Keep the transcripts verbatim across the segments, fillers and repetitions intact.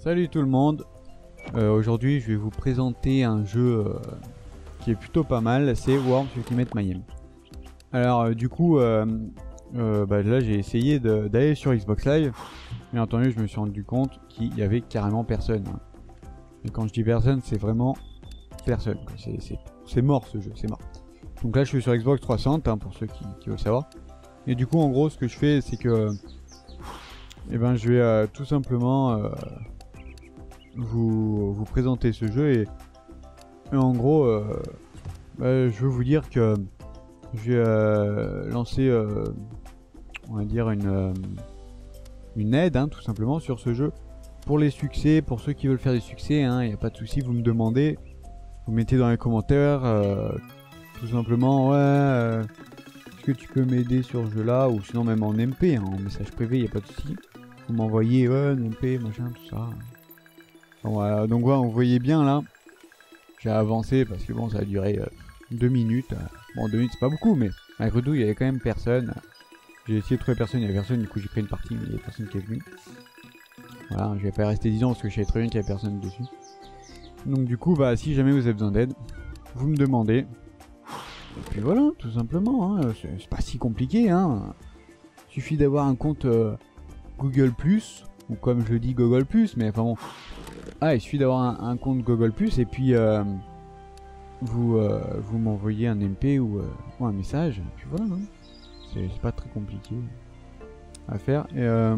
Salut tout le monde. euh, Aujourd'hui je vais vous présenter un jeu euh, qui est plutôt pas mal, c'est Worms Ultimate Mayhem. Alors euh, du coup euh, euh, bah, là j'ai essayé d'aller sur Xbox Live. Bien entendu je me suis rendu compte qu'il y avait carrément personne, hein. Et quand je dis personne c'est vraiment personne, c'est mort ce jeu, c'est mort. Donc là je suis sur Xbox trois cent, hein, pour ceux qui, qui veulent savoir. Et du coup en gros ce que je fais c'est que eh ben, je vais euh, tout simplement euh, vous, vous présenter ce jeu et, et en gros euh, bah, je veux vous dire que je vais euh, lancer euh, on va dire une, euh, une aide, hein, tout simplement sur ce jeu pour les succès, pour ceux qui veulent faire des succès, hein, il n'y a pas de souci, vous me demandez, vous mettez dans les commentaires euh, tout simplement ouais euh, est-ce que tu peux m'aider sur ce jeu là, ou sinon même en M P, hein, en message privé, il n'y a pas de souci. Vous m'envoyez ouais, M P, machin, tout ça. Bon, voilà. Donc ouais, vous voyez bien là, j'ai avancé parce que bon, ça a duré euh, deux minutes. Bon, deux minutes c'est pas beaucoup, mais malgré tout, il y avait quand même personne. J'ai essayé de trouver personne, il y avait personne, du coup j'ai pris une partie, mais il y avait personne qui est venu. Voilà, je vais pas rester dix ans parce que je savais très bien qu'il y avait personne dessus. Donc du coup, bah si jamais vous avez besoin d'aide, vous me demandez. Et puis voilà, tout simplement, hein, c'est pas si compliqué, hein. Il suffit d'avoir un compte euh, Google plus, ou comme je le dis Google plus, mais enfin bon. Ah, il suffit d'avoir un, un compte Google plus et puis euh, vous, euh, vous m'envoyez un M P ou, euh, ou un message, et puis voilà, hein. C'est pas très compliqué à faire. Et euh,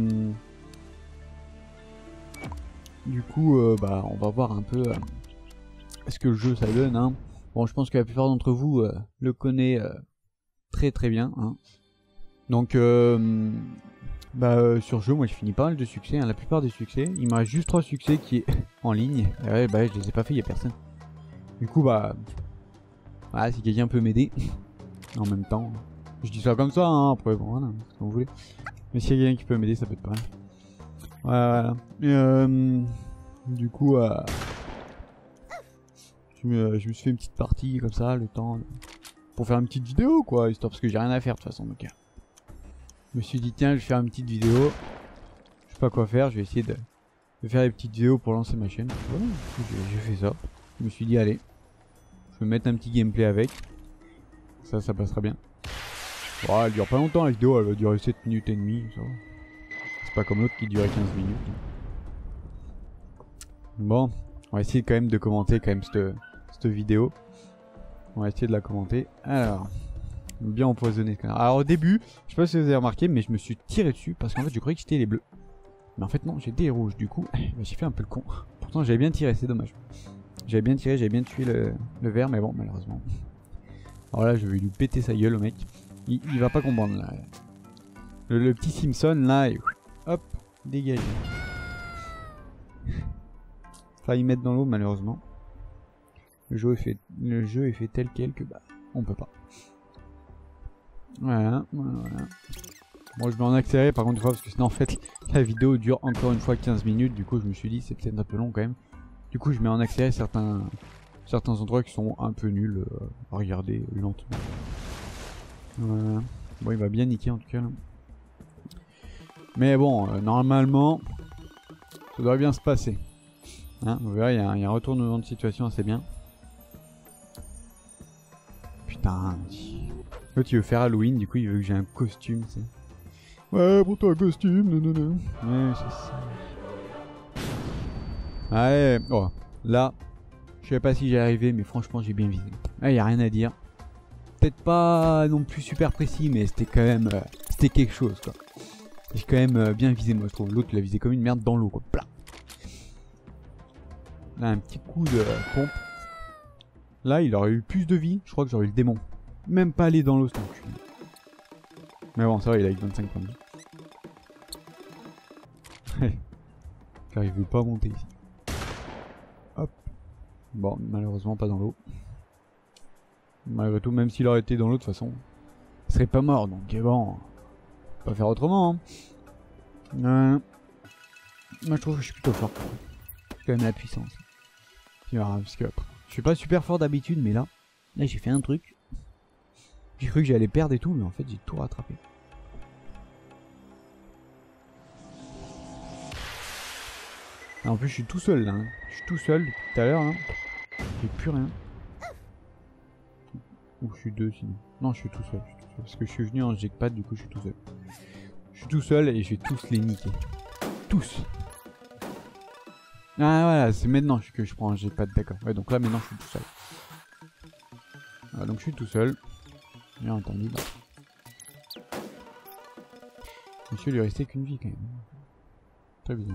du coup, euh, bah, on va voir un peu euh, ce que le jeu ça donne, hein. Bon, je pense que la plupart d'entre vous euh, le connaît euh, très très bien, hein. Donc, euh, bah, euh, sur ce jeu, moi j'ai fini pas mal de succès, hein, la plupart des succès. Il me reste juste trois succès qui est en ligne. Et ouais, bah, je les ai pas fait, il y a personne. Du coup, bah, voilà, si quelqu'un peut m'aider en même temps. Je dis ça comme ça, hein, après, bon, voilà, ce que vous voulez. Mais s'il y a quelqu'un qui peut m'aider, ça peut être pas mal. Voilà. Et, euh, du coup, euh, je, me, je me suis fait une petite partie comme ça, le temps, pour faire une petite vidéo, quoi, histoire parce que j'ai rien à faire de toute façon. Donc, je me suis dit, tiens, je vais faire une petite vidéo. Je sais pas quoi faire, je vais essayer de, de faire des petites vidéos pour lancer ma chaîne. Voilà, j'ai fait ça. Je me suis dit, allez, je vais mettre un petit gameplay avec. Ça, ça passera bien. Bon, elle dure pas longtemps la vidéo, elle va durer sept minutes et demie. C'est pas comme l'autre qui durait quinze minutes. Bon, on va essayer quand même de commenter quand même cette, cette vidéo. On va essayer de la commenter. Alors, bien empoisonné. Alors au début, je sais pas si vous avez remarqué, mais je me suis tiré dessus parce qu'en fait je croyais que c'était les bleus. Mais en fait non, j'étais les rouges. Du coup, j'ai fait un peu le con. Pourtant j'avais bien tiré, c'est dommage. J'avais bien tiré, j'avais bien tué le, le vert, mais bon, malheureusement. Alors là, je vais lui péter sa gueule au mec. Il, il va pas comprendre là. Le, le petit Simpson là, et hop, dégagé. Failli mettre dans l'eau malheureusement. Le jeu est fait, le jeu est fait tel quel que bah, on peut pas. Voilà, voilà, voilà. Bon, je vais en accélérer par contre une fois parce que sinon en fait la vidéo dure encore une fois quinze minutes. Du coup, je me suis dit c'est peut-être un peu long quand même. Du coup, je mets en accéléré certains certains endroits qui sont un peu nuls euh, à regarder lentement. Voilà. Bon, il va bien niquer en tout cas là. Mais bon, euh, normalement, ça devrait bien se passer. Hein, vous verrez, il y, y a un retournement de situation assez bien. Putain. L'autre il veut faire Halloween, du coup il veut que j'ai un costume, tu sais. Ouais, pour toi un costume, non, non, non. Ouais, c'est ça. Allez, oh, là, je sais pas si j'ai arrivé, mais franchement j'ai bien visé. Là, y a rien à dire. Peut-être pas non plus super précis, mais c'était quand même, euh, c'était quelque chose, quoi. J'ai quand même euh, bien visé, moi je trouve. L'autre l'a visé comme une merde dans l'eau, quoi. Plat. Là, un petit coup de euh, pompe. Là, il aurait eu plus de vie. Je crois que j'aurais eu le démon. Même pas aller dans l'eau, c'est cul. Mais bon, ça va, il a eu vingt-cinq points de vie. Car il veut pas monter ici. Hop. Bon, malheureusement pas dans l'eau. Malgré tout, même s'il aurait été dans l'eau, de toute façon, il serait pas mort. Donc, bon, on va pas faire autrement. Hein. Euh... Moi, je trouve que je suis plutôt fort. C'est quand même la puissance. Tu verras, parce que je suis pas super fort d'habitude, mais là, là j'ai fait un truc. J'ai cru que j'allais perdre et tout, mais en fait j'ai tout rattrapé. En plus je suis tout seul là, hein. Je suis tout seul depuis tout à l'heure là. J'ai plus rien. Ou je suis deux sinon. Non, je suis tout seul. Je suis tout seul. Parce que je suis venu en jackpot, du coup je suis tout seul. Je suis tout seul et je vais tous les niquer. Tous. Ah voilà, c'est maintenant que je prends un jackpot, d'accord. Ouais, donc là maintenant je suis tout seul. Voilà, donc je suis tout seul. Bien entendu. Bah. Monsieur, il lui restait qu'une vie quand même. Très bien.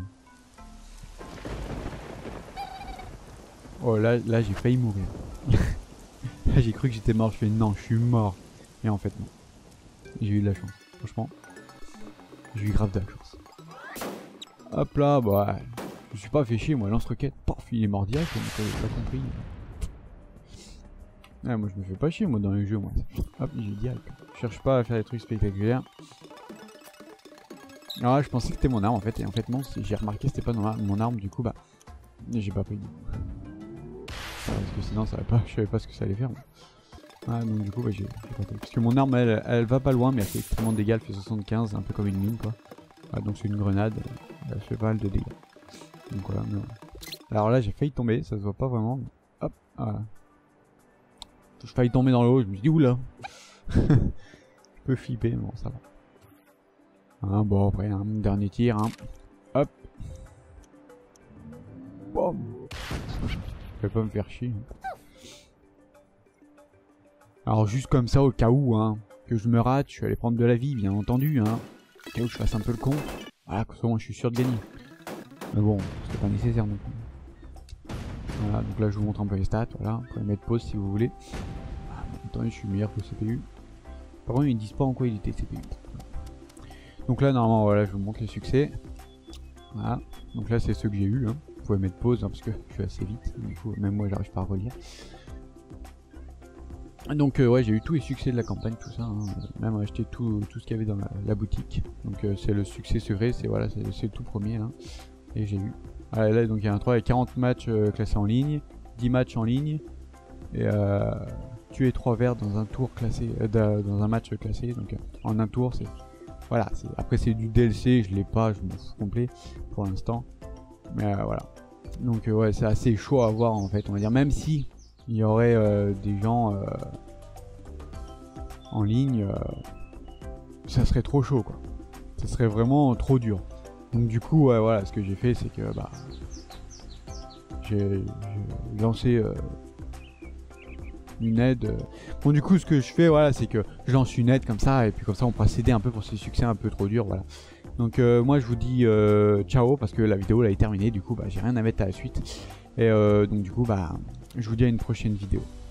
Oh là, là j'ai failli mourir. Là j'ai cru que j'étais mort, je fais non, je suis mort. Et en fait non. J'ai eu de la chance, franchement. J'ai eu grave de la chance. Hop là, bah je me suis pas fait chier moi, lance-roquette, paf, il est mort direct, j'avais pas compris. Ouais, moi je me fais pas chier moi dans les jeux moi. Hop, j'ai direct. Je cherche pas à faire des trucs spectaculaires. Ah, je pensais que c'était mon arme en fait, et en fait non, j'ai remarqué que c'était pas mon arme, du coup bah j'ai pas pris. Parce que sinon ça va pas, je savais pas ce que ça allait faire. Moi. Ah donc du coup bah j'ai pas pris. Parce que mon arme elle, elle va pas loin mais elle fait extrêmement de dégâts, elle fait soixante-quinze, un peu comme une mine quoi. Ah, donc c'est une grenade, elle fait pas mal de dégâts. Donc voilà, mais voilà. Alors là j'ai failli tomber, ça se voit pas vraiment. Mais... hop, voilà. J'ai failli tomber dans l'eau, je me suis dit oula. Je peux flipper, mais bon ça va. Hein, bon après un dernier tir, hein. Hop. Boum. Je vais pas me faire chier. Alors juste comme ça au cas où hein, que je me rate, je suis allé prendre de la vie bien entendu hein. Au cas où je fasse un peu le con. Voilà, comme ça moi je suis sûr de gagner. Mais bon, c'est pas nécessaire non plus. Voilà, donc là je vous montre un peu les stats, voilà, vous pouvez mettre pause si vous voulez. Ah, attendez, je suis meilleur que le C P U. Par contre ils ne disent pas en quoi il était C P U. Donc là normalement voilà, je vous montre les succès. Voilà, donc là c'est ceux que j'ai eu. Hein. Vous pouvez mettre pause hein, parce que je suis assez vite, du coup même moi j'arrive pas à relire. Donc euh, ouais, j'ai eu tous les succès de la campagne, tout ça, hein. Même acheté tout, tout ce qu'il y avait dans la, la boutique. Donc euh, c'est le succès secret, c'est voilà, c'est le tout premier là. Et j'ai eu. Ah, là donc il y a un trois, il y a quarante matchs euh, classés en ligne, dix matchs en ligne, et euh, tuer trois vers dans un tour classé, euh, dans un match classé, donc euh, en un tour c'est. Voilà, après c'est du D L C, je l'ai pas, je m'en fous complet pour l'instant. Mais euh, voilà. Donc euh, ouais, c'est assez chaud à voir en fait, on va dire, même si il y aurait euh, des gens euh, en ligne, euh, ça serait trop chaud quoi. Ça serait vraiment trop dur. Donc du coup, ouais, voilà, ce que j'ai fait, c'est que bah, j'ai lancé euh, une aide. Euh. Bon du coup, ce que je fais, voilà, c'est que je lance une aide comme ça, et puis comme ça, on pourra s'aider un peu pour ces succès un peu trop durs, voilà. Donc euh, moi, je vous dis euh, ciao parce que la vidéo là est terminée. Du coup, bah, j'ai rien à mettre à la suite. Et euh, donc du coup, bah, je vous dis à une prochaine vidéo.